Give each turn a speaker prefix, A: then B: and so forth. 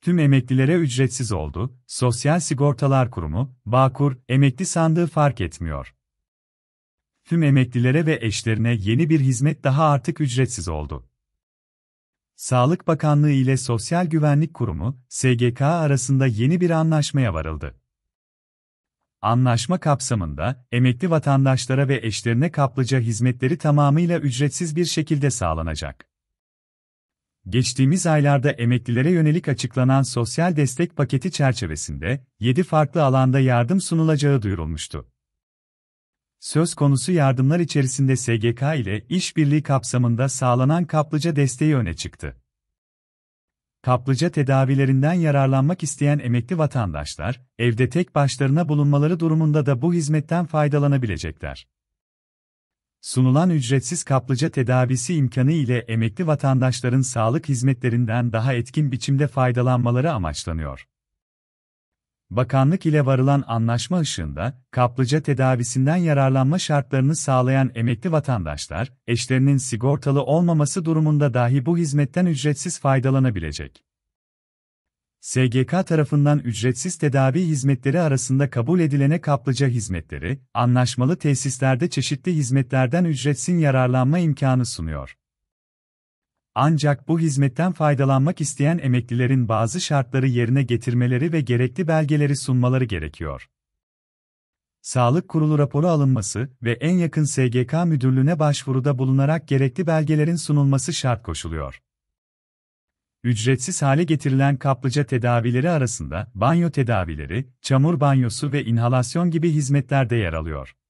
A: Tüm emeklilere ücretsiz oldu, Sosyal Sigortalar Kurumu, Bağkur, emekli sandığı fark etmiyor. Tüm emeklilere ve eşlerine yeni bir hizmet daha artık ücretsiz oldu. Sağlık Bakanlığı ile Sosyal Güvenlik Kurumu, SGK arasında yeni bir anlaşmaya varıldı. Anlaşma kapsamında, emekli vatandaşlara ve eşlerine kaplıca hizmetleri tamamıyla ücretsiz bir şekilde sağlanacak. Geçtiğimiz aylarda emeklilere yönelik açıklanan sosyal destek paketi çerçevesinde, 7 farklı alanda yardım sunulacağı duyurulmuştu. Söz konusu yardımlar içerisinde SGK ile işbirliği kapsamında sağlanan kaplıca desteği öne çıktı. Kaplıca tedavilerinden yararlanmak isteyen emekli vatandaşlar, evde tek başlarına bulunmaları durumunda da bu hizmetten faydalanabilecekler. Sunulan ücretsiz kaplıca tedavisi imkanı ile emekli vatandaşların sağlık hizmetlerinden daha etkin biçimde faydalanmaları amaçlanıyor. Bakanlık ile varılan anlaşma ışığında, kaplıca tedavisinden yararlanma şartlarını sağlayan emekli vatandaşlar, eşlerinin sigortalı olmaması durumunda dahi bu hizmetten ücretsiz faydalanabilecek. SGK tarafından ücretsiz tedavi hizmetleri arasında kabul edilene kaplıca hizmetleri, anlaşmalı tesislerde çeşitli hizmetlerden ücretsiz yararlanma imkanı sunuyor. Ancak bu hizmetten faydalanmak isteyen emeklilerin bazı şartları yerine getirmeleri ve gerekli belgeleri sunmaları gerekiyor. Sağlık Kurulu raporu alınması ve en yakın SGK müdürlüğüne başvuruda bulunarak gerekli belgelerin sunulması şart koşuluyor. Ücretsiz hale getirilen kaplıca tedavileri arasında banyo tedavileri, çamur banyosu ve inhalasyon gibi hizmetler de yer alıyor.